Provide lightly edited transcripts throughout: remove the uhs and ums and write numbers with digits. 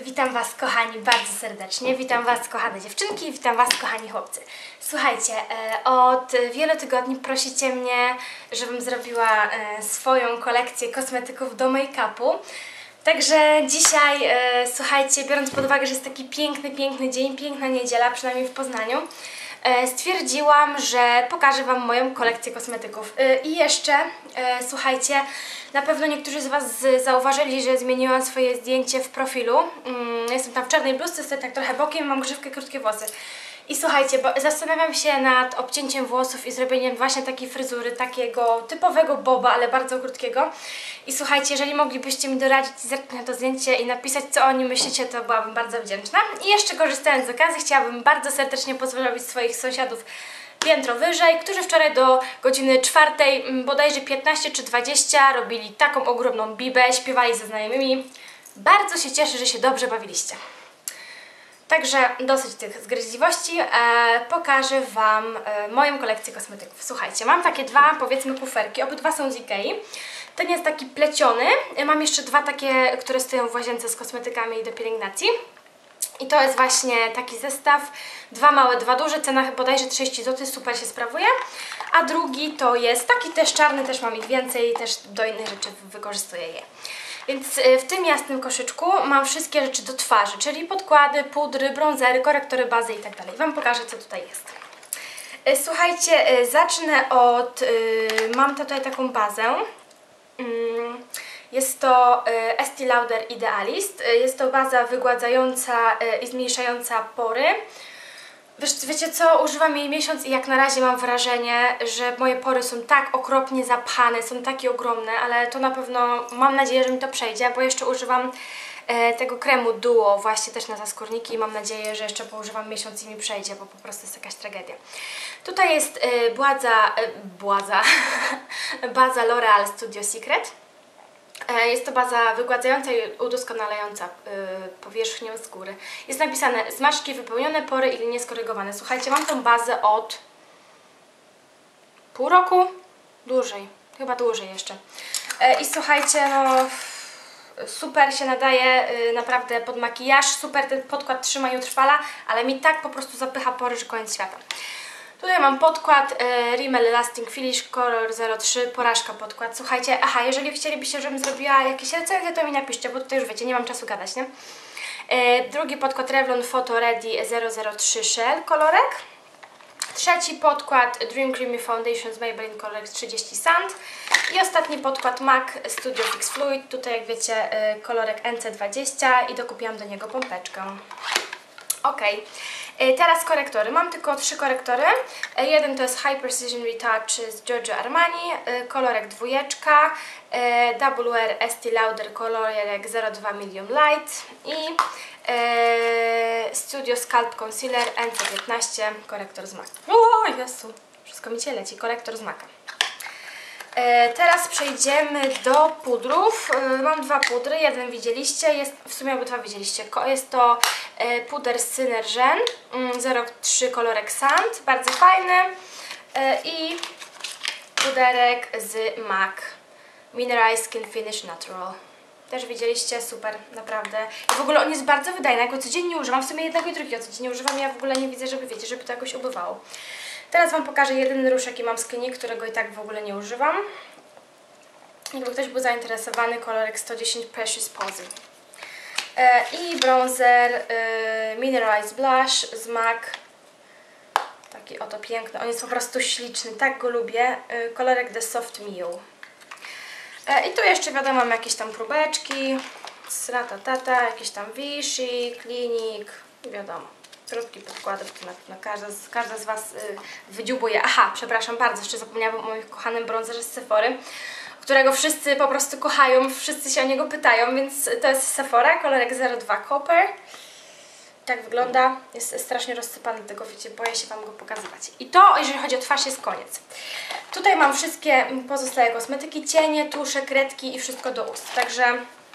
Witam Was kochani bardzo serdecznie, witam Was kochane dziewczynki, witam Was kochani chłopcy. Słuchajcie, od wielu tygodni prosicie mnie, żebym zrobiła swoją kolekcję kosmetyków do make-upu. Także dzisiaj, słuchajcie, biorąc pod uwagę, że jest taki piękny dzień, piękna niedziela, przynajmniej w Poznaniu, stwierdziłam, że pokażę Wam moją kolekcję kosmetyków. I jeszcze, słuchajcie, na pewno niektórzy z Was zauważyli, że zmieniłam swoje zdjęcie w profilu. Jestem tam w czarnej bluzce, stoję tak trochę bokiem, mam grzywkę, krótkie włosy. I słuchajcie, bo zastanawiam się nad obcięciem włosów i zrobieniem właśnie takiej fryzury, takiego typowego boba, ale bardzo krótkiego. I słuchajcie, jeżeli moglibyście mi doradzić i zerknąć na to zdjęcie i napisać, co o nim myślicie, to byłabym bardzo wdzięczna. I jeszcze korzystając z okazji, chciałabym bardzo serdecznie pozdrowić swoich sąsiadów piętro wyżej, którzy wczoraj do godziny 4, bodajże 15 czy 20 robili taką ogromną bibę, śpiewali ze znajomymi. Bardzo się cieszę, że się dobrze bawiliście. Także dosyć tych zgryźliwości, pokażę Wam moją kolekcję kosmetyków. Słuchajcie, mam takie dwa, powiedzmy, kuferki, obydwa są z Ikei. Ten jest taki pleciony, mam jeszcze dwa takie, które stoją w łazience z kosmetykami do pielęgnacji. I to jest właśnie taki zestaw, dwa małe, dwa duże, cena bodajże 30 zł, super się sprawuje. A drugi to jest taki też czarny, też mam ich więcej, też do innych rzeczy wykorzystuję je. Więc w tym jasnym koszyczku mam wszystkie rzeczy do twarzy, czyli podkłady, pudry, bronzery, korektory bazy i tak dalej. Wam pokażę, co tutaj jest. Słuchajcie, zacznę od... mam tutaj taką bazę. Jest to Estée Lauder Idealist. Jest to baza wygładzająca i zmniejszająca pory. Wiecie co, używam jej miesiąc i jak na razie mam wrażenie, że moje pory są tak okropnie zapchane, są takie ogromne, ale to na pewno, mam nadzieję, że mi to przejdzie, bo jeszcze używam tego kremu Duo właśnie też na zaskórniki i mam nadzieję, że jeszcze poużywam miesiąc i mi przejdzie, bo po prostu jest jakaś tragedia. Tutaj jest baza L'Oreal Studio Secret. Jest to baza wygładzająca i udoskonalająca powierzchnię skóry. Jest napisane zmarszczki wypełnione, pory i linie skorygowane. Słuchajcie, mam tą bazę od pół roku? Dłużej, chyba dłużej jeszcze. I słuchajcie, no super się nadaje naprawdę pod makijaż, super ten podkład trzyma i utrwala, ale mi tak po prostu zapycha pory, że koniec świata. Tutaj mam podkład Rimmel Lasting Finish Color 03, porażka podkład. Słuchajcie, aha, jeżeli chcielibyście, żebym zrobiła jakieś recenzje, to mi napiszcie, bo tutaj już wiecie, nie mam czasu gadać, nie? Drugi podkład Revlon Photo Ready 003 Shell kolorek. Trzeci podkład Dream Creamy Foundation z Maybelline kolorek 30 Sand. I ostatni podkład MAC Studio Fix Fluid, tutaj jak wiecie kolorek NC20 i dokupiłam do niego pompeczkę. Ok. Teraz korektory. Mam tylko 3 korektory. Jeden to jest High Precision Retouch z Giorgio Armani, kolorek 2, Double Wear Estée Lauder kolorek 02 Medium Light i Studio Sculpt Concealer NC15, korektor z MAC. O Jezu, wszystko mi cię leci, korektor z MAC-a. Teraz przejdziemy do pudrów. Mam dwa pudry, jeden widzieliście, w sumie obydwa widzieliście. Jest to puder Synergen 03 kolorek Sand, bardzo fajny. I puderek z MAC Mineralized Skin Finish Natural. Też widzieliście, super, naprawdę. I w ogóle on jest bardzo wydajny, ja go codziennie używam, w sumie jednego i drugiego codziennie używam, ja w ogóle nie widzę, żeby wiecie, żeby to jakoś ubywało. Teraz Wam pokażę jeden róż, jaki mam z Clinique, którego i tak w ogóle nie używam. Jakby ktoś był zainteresowany, kolorek 110 Precious Posy. I bronzer Mineralized Blush z MAC. Taki oto piękny, on jest po prostu śliczny, tak go lubię. Kolorek The Soft Mule. I tu jeszcze wiadomo, mam jakieś tam próbeczki. Sratatata, jakieś tam Vichy, Clinique, wiadomo. Krótki podkładek, na każda z Was wydziubuje. Aha, przepraszam bardzo, jeszcze zapomniałam o moim kochanym bronzerze z Sephory, którego wszyscy po prostu kochają, wszyscy się o niego pytają, więc to jest Sephora, kolorek 02 Copper. Tak wygląda, jest strasznie rozsypany, tego wiecie, boję się Wam go pokazywać. I to, jeżeli chodzi o twarz, jest koniec. Tutaj mam wszystkie pozostałe kosmetyki, cienie, tusze, kredki i wszystko do ust, także...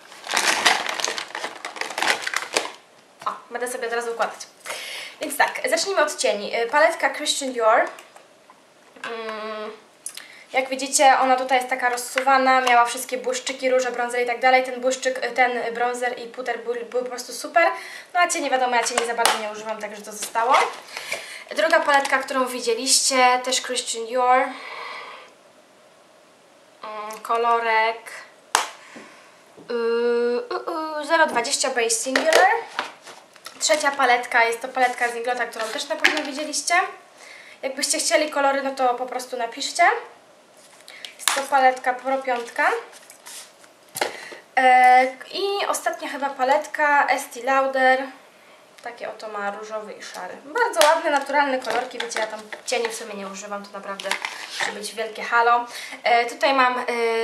O, będę sobie od razu układać. Więc tak, zacznijmy od cieni. Paletka Christian Dior. Jak widzicie, ona tutaj jest taka rozsuwana, miała wszystkie błyszczyki, róże, brązer i tak dalej. Ten błyszczyk, ten brązer i puder były po prostu super. No a cieni wiadomo, ja cieni za bardzo nie używam, także to zostało. Druga paletka, którą widzieliście, też Christian Dior. Kolorek 020 Base Singular. Trzecia paletka jest to paletka z Inglota, którą też na pewno widzieliście. Jakbyście chcieli kolory, no to po prostu napiszcie. Jest to paletka Pro 5. I ostatnia chyba paletka Estee Lauder. Takie oto ma różowy i szary. Bardzo ładne, naturalne kolorki. Wiecie, ja tam cieni w sumie nie używam, to naprawdę musi być wielkie halo. Tutaj mam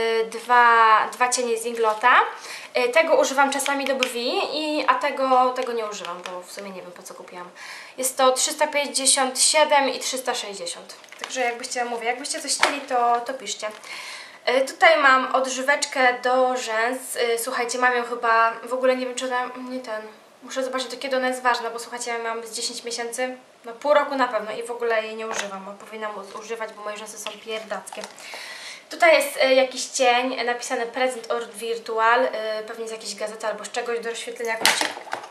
dwa cienie z Inglota. Tego używam czasami do brwi, a tego nie używam, bo w sumie nie wiem, po co kupiłam. Jest to 357 i 360. Także jakbyście coś chcieli, to piszcie. Tutaj mam odżyweczkę do rzęs. Słuchajcie, mam ją chyba, w ogóle nie wiem, czy ona, nie ten... Muszę zobaczyć, do kiedy ona jest ważna, bo słuchajcie, ja mam z 10 miesięcy, no pół roku na pewno i w ogóle jej nie używam, bo powinnam używać, bo moje rzęsy są pierdackie. Tutaj jest jakiś cień, napisany Present or Virtual, pewnie z jakiejś gazety albo z czegoś do rozświetlenia kącik.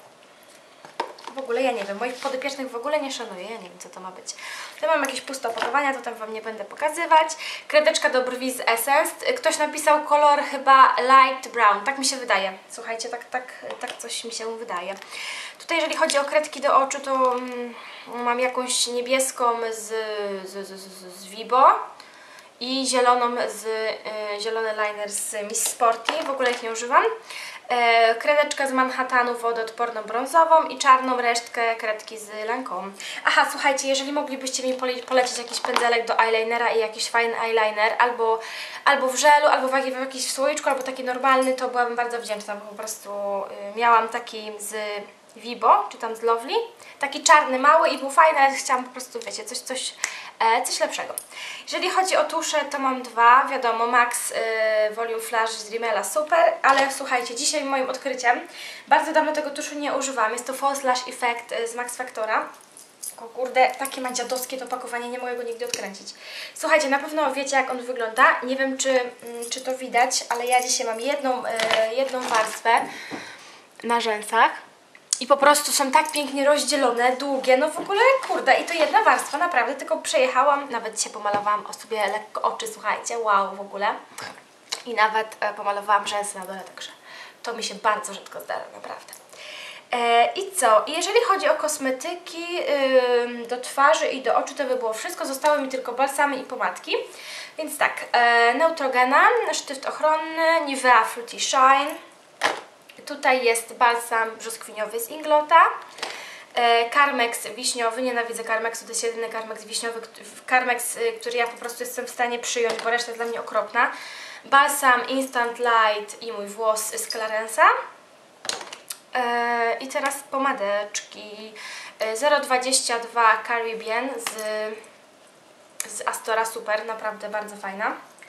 W ogóle ja nie wiem, moich podopiecznych w ogóle nie szanuję, ja nie wiem, co to ma być. Tutaj mam jakieś puste opakowania, to tam Wam nie będę pokazywać. Kredeczka do brwi z Essence. Ktoś napisał kolor chyba light brown, tak mi się wydaje. Słuchajcie, tak coś mi się wydaje. Tutaj jeżeli chodzi o kredki do oczu, to mam jakąś niebieską z Vibo i zieloną zielony liner z Miss Sporty, w ogóle ich nie używam. Kredeczkę z Manhattanu wodoodporną brązową i czarną resztkę kredki z Lancome. Aha, słuchajcie, jeżeli moglibyście mi polecić jakiś pędzelek do eyelinera i jakiś fajny eyeliner, albo w żelu, albo w jakimś słoiczku, albo taki normalny, to byłabym bardzo wdzięczna, bo po prostu miałam taki z Vibo, czy tam z Lovely, taki czarny, mały i był fajny, ale chciałam po prostu, wiecie, coś lepszego. Jeżeli chodzi o tusze, to mam dwa, wiadomo, Max Volume Flash z Rimmela, super, ale słuchajcie, dzisiaj moim odkryciem, bardzo dawno tego tuszu nie używam, jest to False Lash Effect z Max Factora. O kurde, takie ma dziadowskie to opakowanie, nie mogę go nigdy odkręcić. Słuchajcie, na pewno wiecie, jak on wygląda, nie wiem, czy to widać, ale ja dzisiaj mam jedną warstwę na rzęsach. I po prostu są tak pięknie rozdzielone, długie, no w ogóle kurde, i to jedna warstwa, naprawdę, tylko przejechałam, nawet dzisiaj pomalowałam o sobie lekko oczy, słuchajcie, wow w ogóle. I nawet pomalowałam rzęsy na dole, także to mi się bardzo rzadko zdarza, naprawdę. I co? Jeżeli chodzi o kosmetyki do twarzy i do oczu, to by było wszystko, zostały mi tylko balsamy i pomadki. Więc tak, Neutrogena, sztyft ochronny, Nivea Fruity Shine. Tutaj jest balsam brzoskwiniowy z Inglota, Carmex wiśniowy, nienawidzę Carmexu, to jest jedyny Carmex wiśniowy, Carmex, który ja po prostu jestem w stanie przyjąć, bo reszta jest dla mnie okropna. Balsam Instant Light i mój włos z Clarensa. I teraz pomadeczki 022 Caribbean z Astora, super, naprawdę bardzo fajna.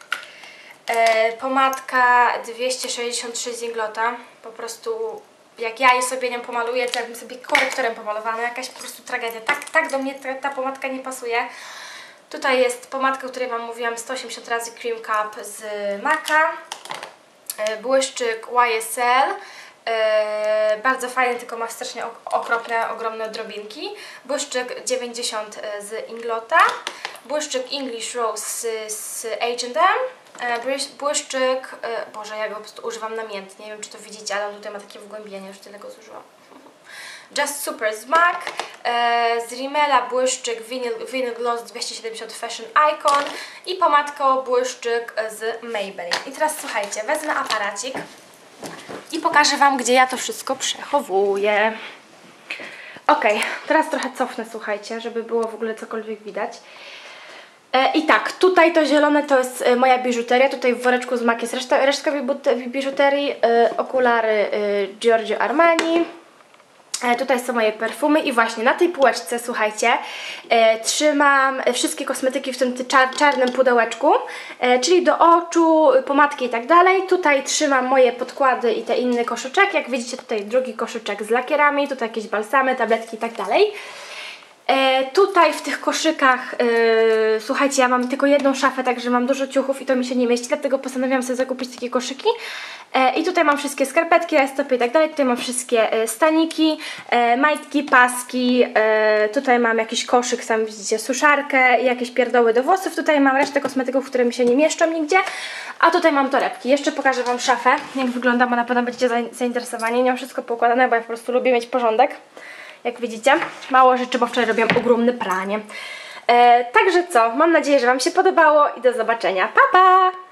Pomadka 263 z Inglota, po prostu jak ja je sobie nią pomaluję, to jakbym sobie korektorem pomalowała, jakaś po prostu tragedia, tak do mnie ta pomadka nie pasuje. Tutaj jest pomadka, o której Wam mówiłam, 180 razy Cream Cup z MAC'a, błyszczyk YSL, bardzo fajny, tylko ma strasznie okropne, ogromne drobinki, błyszczyk 90 z Inglota, błyszczyk English Rose z H&M, błyszczyk, Boże, ja go po prostu używam namiętnie, nie wiem, czy to widzicie, ale on tutaj ma takie wgłębienie, już tyle go zużyłam. Just Super z MAC, z Rimmela błyszczyk Vinyl Gloss 270 Fashion Icon i pomadką błyszczyk z Maybelline. I teraz słuchajcie, wezmę aparacik i pokażę Wam, gdzie ja to wszystko przechowuję. Ok, teraz trochę cofnę, słuchajcie, żeby było w ogóle cokolwiek widać. I tak, tutaj to zielone to jest moja biżuteria, tutaj w woreczku z MAC jest resztka biżuterii, okulary Giorgio Armani, tutaj są moje perfumy i właśnie na tej półeczce, słuchajcie, trzymam wszystkie kosmetyki w tym czarnym pudełeczku, czyli do oczu, pomadki i tak dalej. Tutaj trzymam moje podkłady i te inne koszyczek, jak widzicie tutaj drugi koszyczek z lakierami, tutaj jakieś balsamy, tabletki i tak dalej. Tutaj w tych koszykach, słuchajcie, ja mam tylko jedną szafę, także mam dużo ciuchów i to mi się nie mieści, dlatego postanowiłam sobie zakupić takie koszyki. I tutaj mam wszystkie skarpetki, rajstopy i tak dalej, tutaj mam wszystkie staniki, majtki, paski, tutaj mam jakiś koszyk, sam widzicie, suszarkę i jakieś pierdoły do włosów, tutaj mam resztę kosmetyków, które mi się nie mieszczą nigdzie, a tutaj mam torebki. Jeszcze pokażę Wam szafę, jak wygląda, bo na pewno będziecie zainteresowani. Nie mam wszystko poukładane, bo ja po prostu lubię mieć porządek. Jak widzicie, mało rzeczy, bo wczoraj robiłam ogromne pranie. Także co, mam nadzieję, że Wam się podobało i do zobaczenia. Pa, pa!